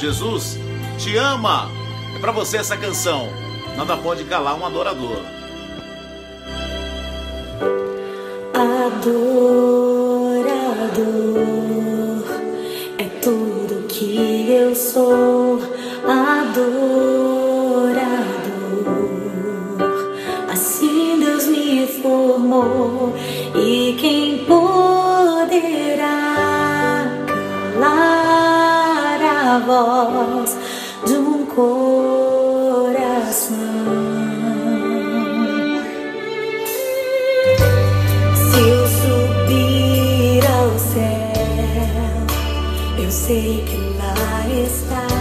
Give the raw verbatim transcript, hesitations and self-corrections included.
Jesus te ama. É para você essa canção. Nada pode calar um adorador. Adorador é tudo que eu sou. Adorador, assim Deus me formou. E quem poderá calar a voz de um coração? Se eu subir ao céu, eu sei que lá está